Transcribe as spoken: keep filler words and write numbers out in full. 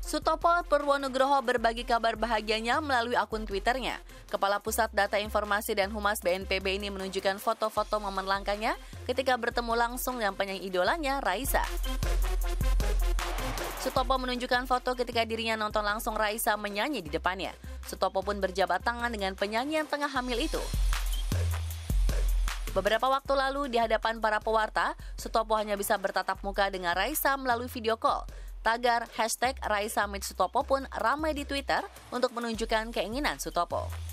Sutopo Purwonugroho berbagi kabar bahagianya melalui akun Twitternya. Kepala Pusat Data Informasi dan Humas B N P B ini menunjukkan foto-foto momen langkanya ketika bertemu langsung dengan penyanyi idolanya, Raisa. Sutopo menunjukkan foto ketika dirinya nonton langsung Raisa menyanyi di depannya. Sutopo pun berjabat tangan dengan penyanyi yang tengah hamil itu. Beberapa waktu lalu di hadapan para pewarta, Sutopo hanya bisa bertatap muka dengan Raisa melalui video call. Tagar hashtag Raisa Meet Sutopo pun ramai di Twitter untuk menunjukkan keinginan Sutopo.